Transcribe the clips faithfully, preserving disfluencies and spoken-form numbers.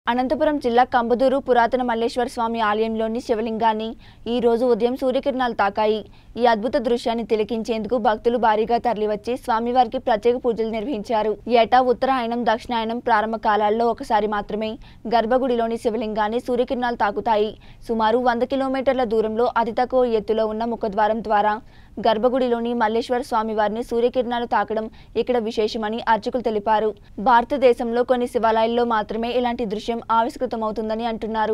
అనంతపురం జిల్లా కంబదూరు పురాతన మల్లేశ్వర స్వామి ఆలయంలోని శివలింగాన్ని ఈ రోజు ఉదయం సూర్యకిరణాలు తాకాయి। ఈ అద్భుత దృశ్యాన్ని తిలకించేందుకు భక్తులు భారీగా తరలివచ్చి స్వామివారికి ప్రత్యేక పూజలు నిర్వహించారు। ఏటా ఉత్తరాయణం దక్షిణాయనం ప్రారంభ కాలాల్లో ఒకసారి మాత్రమే గర్భగుడిలోని శివలింగాన్ని సూర్యకిరణాలు తాకుతాయి। సుమారు వంద కిలోమీటర్ల దూరంలో అతి తక్కువ ఎత్తులో ఉన్న ముఖద్వారం ద్వారా గర్భగుడిలోని మల్లేశ్వర స్వామివారిని సూర్యకిరణాలు తాకడం ఇక్కడ విశేషమని అర్చకులు తెలిపారు। భారతదేశంలో కొన్ని శివాలయాల్లో మాత్రమే ఇలాంటి దృశ్యం ఆవిష్కృతమవుతుందని అంటున్నారు।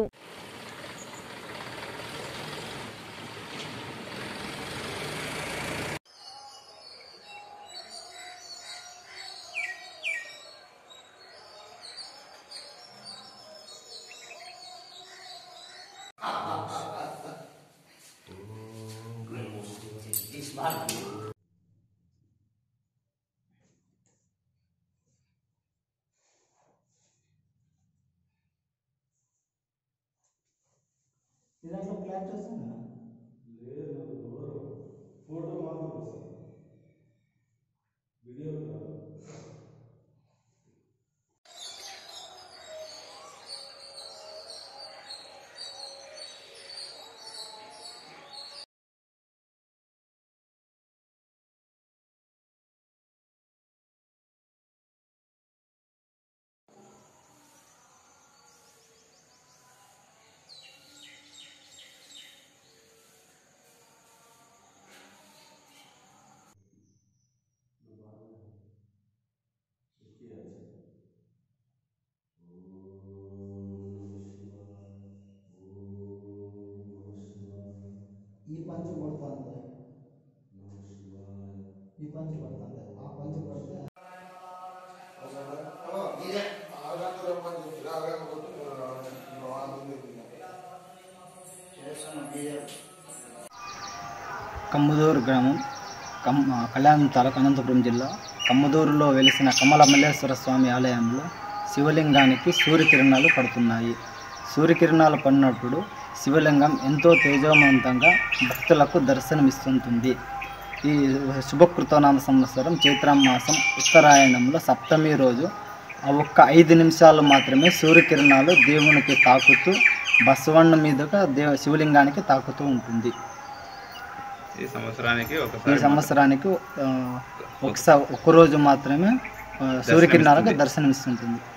ఇదంతా క్లారిటీ వస్తుందా? లేదు, నాకు దూరం ఫోటో మాత్రం వస్తుంది, వీడియో కాదు। ఈ పంచు కొడుతుంది, ఈ పంచు కొడుతుంది, ఆ పంచు కొడితే కమ్మదూరు గ్రామం కమ్ కళ్యాణం తాలూకు అనంతపురం జిల్లా కమ్మదూరులో వెలిసిన కమల మల్లేశ్వర స్వామి ఆలయంలో శివలింగానికి సూర్యకిరణాలు పడుతున్నాయి। సూర్యకిరణాలు పడినప్పుడు శివలింగం ఎంతో తేజోవంతంగా భక్తులకు దర్శనమిస్తుంటుంది। ఈ శుభకృతనామ సంవత్సరం చైత్రమాసం ఉత్తరాయణంలో సప్తమి రోజు ఆ ఒక్క ఐదు నిమిషాలు మాత్రమే సూర్యకిరణాలు దేవునికి తాకుతూ బసవಣ್ణ మీదుగా దేవ శివలింగానికి తాకుతూ ఉంటుంది। ఈ సంవత్సరానికి ఈ సంవత్సరానికి ఒకసారి ఒక్కరోజు మాత్రమే సూర్యకిరణాలకు దర్శనమిస్తుంటుంది।